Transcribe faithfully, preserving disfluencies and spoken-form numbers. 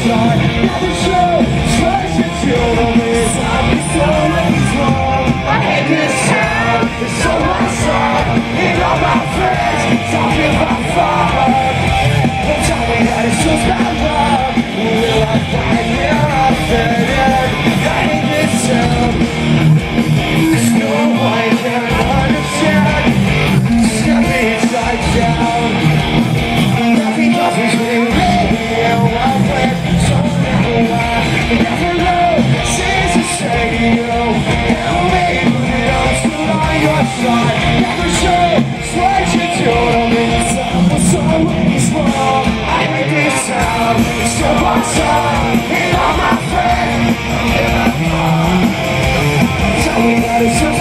side. Never show, tries to kill me. I'm so wrong. I hate this town. It's so outside. And all my friends talking about fun. Don't tell me that it's just bad luck. Will I find where I fit in? I hate this town. There's no one can understand. Step inside down. Nothing else is really real. I'm with so never why. Never know. She's a stadium. Help me put it on still on your side. Never show. What you do to me. Someone someone's wrong. I hate this town. So outside. And all my friends. Tell me that it's just